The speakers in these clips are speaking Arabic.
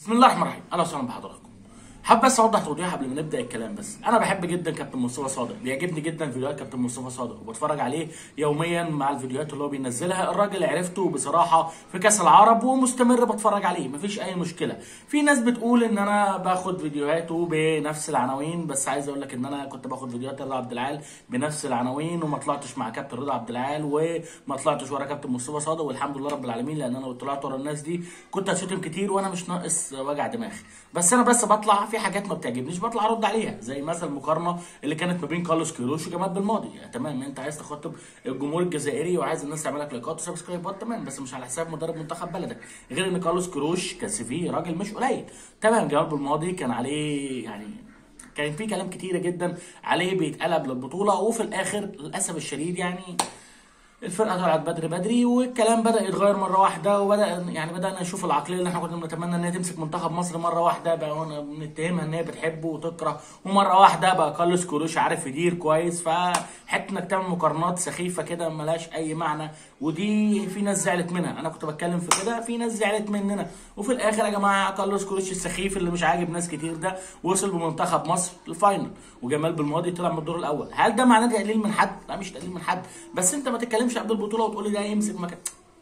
بسم الله الرحمن الرحيم، اهلا وسهلا بحضراتكم. حابب بس اوضح توضيح قبل ما نبدا الكلام. بس انا بحب جدا كابتن مصطفى صادق، بيعجبني جدا فيديوهات كابتن مصطفى صادق وبتفرج عليه يوميا مع الفيديوهات اللي هو بينزلها. الراجل عرفته بصراحه في كاس العرب ومستمر بتفرج عليه، مفيش اي مشكله. في ناس بتقول ان انا باخد فيديوهاته بنفس العناوين، بس عايز اقول لك ان انا كنت باخد فيديوهات رضا عبد العال بنفس العناوين، وما طلعتش مع كابتن رضا عبد العال وما طلعتش ورا كابتن مصطفى صادق، والحمد لله رب العالمين، لان انا لو طلعت ورا الناس دي كنت هشتم كتير وانا مش ناقص وجع دماغ. بس انا بطلع في حاجات ما بتعجبنيش بطلع ارد عليها، زي مثلا المقارنه اللي كانت ما بين كارلوس كيروش وجمال بالماضي. يعني تمام، انت عايز تخاطب الجمهور الجزائري وعايز الناس تعمل لك لايكات وسبسكرايبات، تمام، بس مش على حساب مدرب منتخب بلدك. غير ان كارلوس كيروش كان فيه راجل مش قليل، تمام. جمال بالماضي كان عليه يعني كان في كلام كتيره جدا عليه بيتقلب للبطوله، وفي الاخر للاسف الشديد يعني الفرقه طلعت بدري والكلام بدا يتغير مره واحده، بدانا نشوف العقليه اللي احنا كنا بنتمنى ان هي تمسك منتخب مصر. مره واحده بقى بنتهمها ان هي بتحبه وتكره، ومره واحده بقى كارلوس كيروش عارف يدير كويس. فحته انك تعمل مقارنات سخيفه كده ملهاش اي معنى، ودي في ناس زعلت منها. انا كنت بتكلم في كده، في ناس زعلت مننا. وفي الاخر يا جماعه كارلوس كيروش السخيف اللي مش عاجب ناس كتير ده وصل بمنتخب مصر للفاينل، وجمال بالماضي طلع من الدور الاول. هل ده معناه تقليل من حد؟ لا، مش تقليل من حد، بس انت ما تتكلمش قبل البطوله وتقول لي ده يمسك مكان،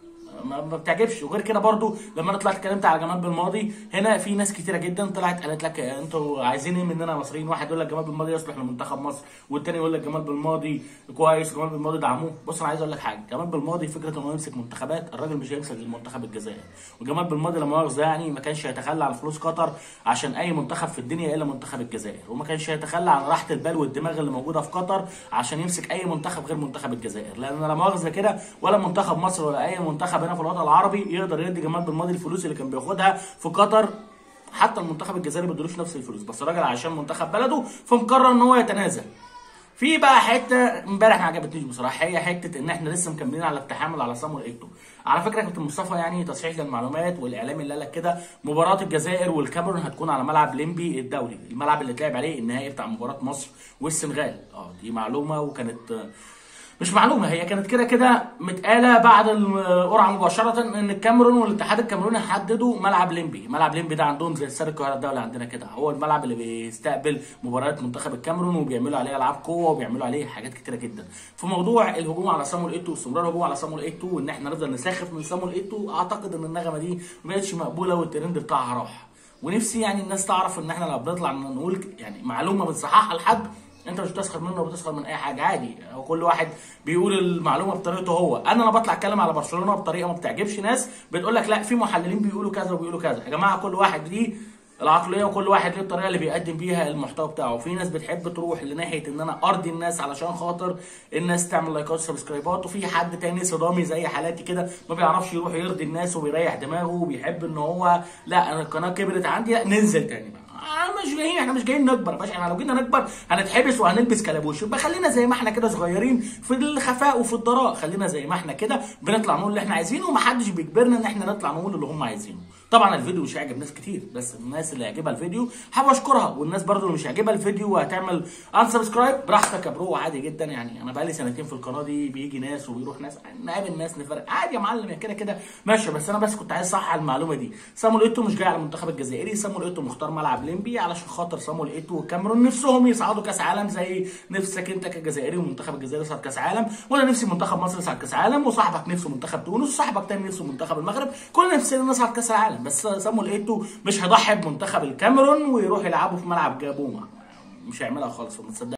ما بتعجبش. وغير كده برضو لما انا طلعت اتكلمت على جمال بالماضي هنا، في ناس كتيره جدا طلعت قالت لك انتوا عايزين ايه مننا مصريين؟ واحد يقول لك جمال بالماضي يصلح لمنتخب مصر، والتاني يقول لك جمال بالماضي كويس وجمال بالماضي دعموه. بص، انا عايز اقول لك حاجه، جمال بالماضي فكره انه يمسك منتخبات، الراجل مش هيمسك المنتخب الجزائري. وجمال بالماضي لا مؤاخذه يعني ما كانش هيتخلى عن فلوس قطر عشان اي منتخب في الدنيا الا منتخب الجزائر، وما كانش هيتخلى عن راحه البال والدماغ اللي موجوده في قطر عشان يمسك اي منتخب غير منتخب الجزائر. لان لا مؤاخذه كده ولا منتخب مصر ولا اي منتخب هنا في الوطن العربي يقدر يدي جمال بالماضي الفلوس اللي كان بياخدها في قطر. حتى المنتخب الجزائري ما ادالوش نفس الفلوس، بس الراجل عشان منتخب بلده فمقرر ان هو يتنازل. في بقى حته امبارح ما عجبتنيش بصراحه، هي حته ان احنا لسه مكملين على التحامل على صامويل ايتو. على فكره كابتن مصطفى يعني تصحيح للمعلومات والاعلام اللي قال لك كده، مباراه الجزائر والكاميرون هتكون على ملعب ليمبي الدولي، الملعب اللي اتلعب عليه النهائي بتاع مباراه مصر والسنغال. دي معلومه، وكانت مش معلومه، هي كانت كده متقاله بعد القرعه مباشره ان الكاميرون والاتحاد الكاميروني حددوا ملعب ليمبي. ملعب ليمبي ده عندهم زي استاد القاهره الدولي عندنا كده، هو الملعب اللي بيستقبل مباريات منتخب الكاميرون، وبيعملوا عليه العاب قوه وبيعملوا عليه حاجات كتيره جدا. في موضوع الهجوم على صامويل ايتو واستمرار الهجوم على صامويل ايتو وان احنا نفضل نسخف من صامويل ايتو، اعتقد ان النغمه دي ما بقتش مقبوله والترند بتاعها راح. ونفسي يعني الناس تعرف ان احنا لما بنطلع نقول يعني معلومه بنصححها لحد، انت مش بتسخر منه وبتسخر من اي حاجه، عادي، هو كل واحد بيقول المعلومه بطريقته هو. انا بطلع اتكلم على برشلونه بطريقه ما بتعجبش ناس، بتقول لك لا في محللين بيقولوا كذا وبيقولوا كذا. يا جماعه كل واحد ليه العقليه وكل واحد ليه الطريقه اللي بيقدم بيها المحتوى بتاعه. في ناس بتحب تروح لناحيه ان انا ارضي الناس علشان خاطر الناس تعمل لايكات وسبسكرايبات، وفي حد تاني صدامي زي حالاتي كده ما بيعرفش يروح يرضي الناس وبيريح دماغه وبيحب ان هو لا انا القناه كبرت عندي، لا ننزل تاني بقى. احنا مش جايين نكبر يا باشا، احنا لو جينا نكبر هنتحبس وهنلبس كلابوش. يبقى خلينا زي ما احنا كده صغيرين في الخفاء وفي الضراء، خلينا زي ما احنا كده بنطلع نقول اللي احنا عايزينه، ومحدش بيجبرنا ان احنا نطلع نقول اللي هم عايزينه. طبعا الفيديو مش هيعجب ناس كتير، بس الناس اللي هيعجبها الفيديو حابب اشكرها، والناس برضو اللي مش هيعجبها الفيديو وهتعمل انسبسكرايب براحتك يا برو، عادي جدا. يعني انا بقالي سنتين في القناه دي، بيجي ناس وبيروح ناس، نقابل ناس نفرق عادي يا معلم، كده ماشي. بس انا كنت عايز اصحح المعلومه دي. صامويل ايتو مش جاي على المنتخب الجزائري، صامويل ايتو مختار ملعب ليمبي علشان خاطر صامويل ايتو والكاميرون نفسهم يصعدوا كاس عالم زي نفسك انت كجزائري ومنتخب الجزائر يصعد كاس عالم، وانا نفسي منتخب مصر يصعد كاس عالم، وصاحبك نفسه منتخب تونس، وصاحبك تاني نفسه منتخب المغرب، كلنا نفسنا نصعد كاس العالم. بس صامويل ايتو مش هيضحي بمنتخب الكاميرون ويروح يلعبوا في ملعب جابوما، مش هيعملها خالص، وما تصدق